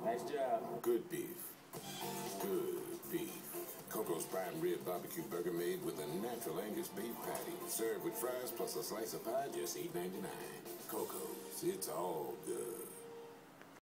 Nice job. Good beef. Good beef. Coco's Prime Rib Barbecue Burger made with a natural Angus beef patty. Served with fries plus a slice of pie, just $8.99. Coco's, it's all good.